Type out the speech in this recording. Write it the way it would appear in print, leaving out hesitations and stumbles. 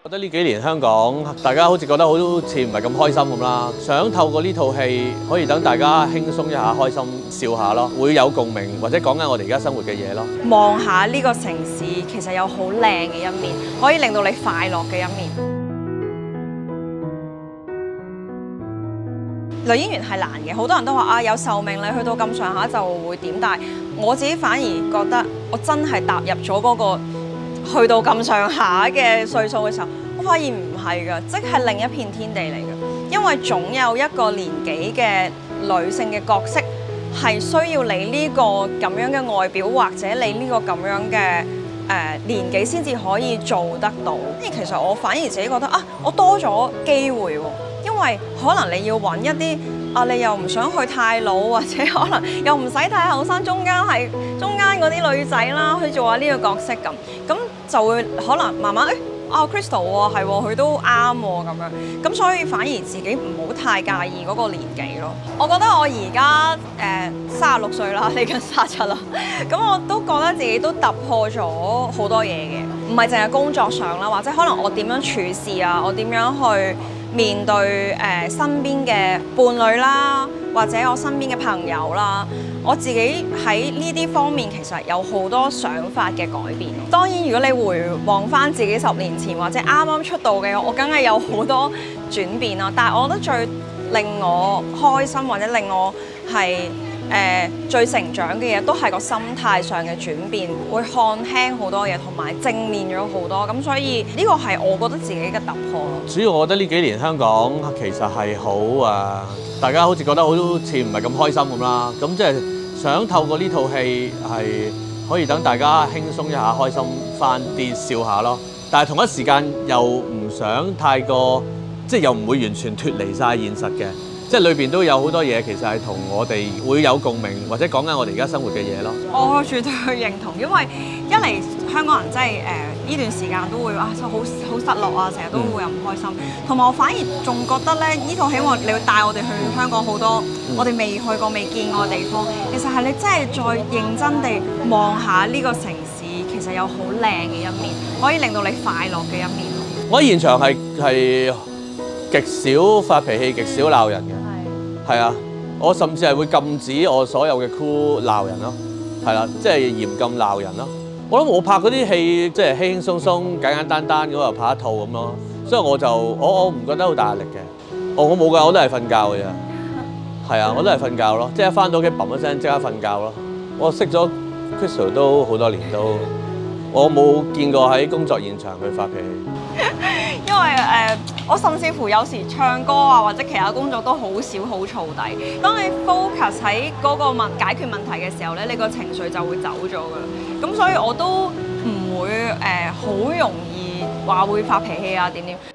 覺得呢幾年香港大家好似覺得好似唔係咁開心咁啦，想透過呢套戲可以等大家輕鬆一下、開心笑下咯，會有共鳴或者講緊我哋而家生活嘅嘢咯。 望下呢個城市其實有好靚嘅一面，可以令到你快樂嘅一面。女演員係難嘅，好多人都話啊有壽命，你去到咁上下就會點，但係我自己反而覺得我真係踏入咗嗰個去到咁上下嘅歲數嘅時候，我發現唔係㗎，即係另一片天地嚟嘅。因為總有一個年紀嘅女性嘅角色係需要你呢個咁樣嘅外表，或者你呢個咁樣嘅年紀先至可以做得到。其實我反而自己覺得啊，我多咗機會喎。因為可能你要揾一啲你又唔想去太老，或者可能又唔使太後生，中間嗰啲女仔啦，去做下呢個角色咁就會可能慢慢Crystal 喎，係喎，佢都啱喎咁樣，咁所以反而自己唔好太介意嗰個年紀咯。我覺得我而家36歲啦，嚟緊37啦，咁我都覺得自己都突破咗好多嘢嘅，唔係淨係工作上啦，或者可能我點樣處事啊，我點樣去面對身邊嘅伴侶啦，或者我身邊嘅朋友啦，我自己喺呢啲方面其實有好多想法嘅改變。當然，如果你回望返自己10年前或者啱啱出道嘅我，梗係有好多轉變啦。但係我覺得最令我開心或者令我係最成長嘅嘢，都係個心態上嘅轉變，會看輕好多嘢，同埋正面咗好多。咁所以呢個係我覺得自己嘅突破咯。 主要我覺得呢幾年香港其實係好大家好似覺得好似唔係咁開心咁啦。咁即係想透過呢套戲係可以等大家輕鬆一下、開心翻啲笑下咯。但係同一時間又唔想太過，即係又唔會完全脫離晒現實嘅。即係裏邊都有好多嘢，其實係同我哋會有共鳴，或者講緊我哋而家生活嘅嘢咯。 我絕對認同，因為一嚟香港人真係呢段時間都會好失落啊，成日都會有唔開心。同埋我反而仲覺得咧，呢套希望你會帶我哋去香港好多我哋未去過、未見過嘅地方。其實係你真係再認真地望下呢個城市，其實有好靚嘅一面，可以令到你快樂嘅一面。 我喺現場係極少發脾氣、極少鬧人嘅。係啊，我甚至係會禁止我所有嘅 crew 鬧人咯，係啦，即係嚴禁鬧人咯。我諗我拍嗰啲戲即係輕輕鬆鬆、簡簡單單咁就拍一套咁咯，所以我唔覺得好大壓力嘅。我冇㗎，我都係瞓覺嘅啫。係啊，我都係瞓覺咯，即係一返到屋企砰一聲即刻瞓覺咯。我識咗 Crystal 都好多年都，我冇見過喺工作現場佢發脾氣。 因為我甚至乎有時唱歌啊，或者其他工作都好少好燥底。當你 focus 喺嗰個解決問題嘅時候咧，你個情緒就會走咗噶啦。咁所以我都唔會好容易話會發脾氣啊點點。